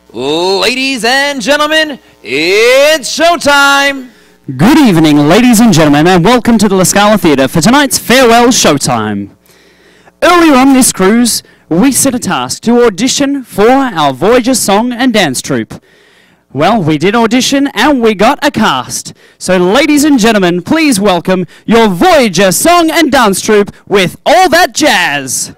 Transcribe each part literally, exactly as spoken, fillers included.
Ladies and gentlemen, it's showtime! Good evening, ladies and gentlemen, and welcome to the La Scala Theatre for tonight's farewell showtime. Earlier on this cruise, we set a task to audition for our Voyager song and dance troupe. Well, we did audition and we got a cast. So ladies and gentlemen, please welcome your Voyager song and dance troupe with All That Jazz.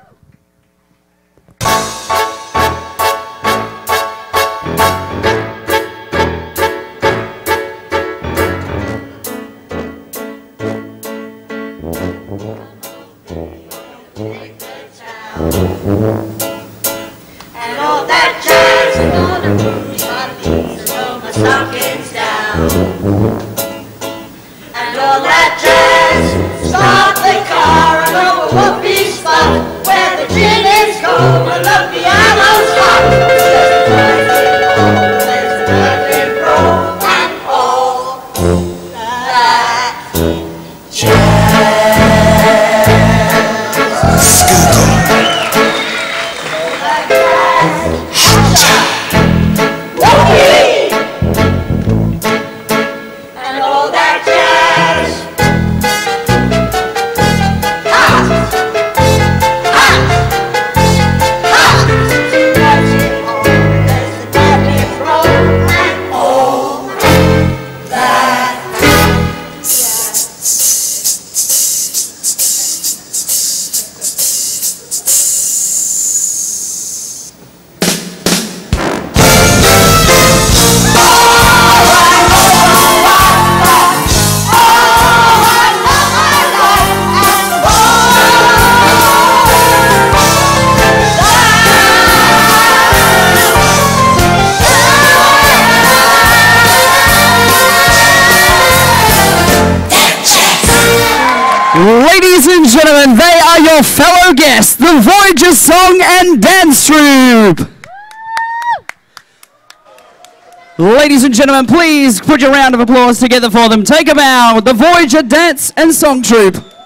And all that jazz is gonna move my feet, throw my stockings down. And all that jazz, start the car and over Whoopi spot, where the gin is cold and the piano's hot. There's the magic roll and all that jazz. And all that jazz. Hot, hot, hot. There's the magic roll and all that jazz. Ladies and gentlemen, they are your fellow guests, the Voyager Song and Dance Troupe. Ladies and gentlemen, please put your round of applause together for them. Take a bow, the Voyager Dance and Song Troupe.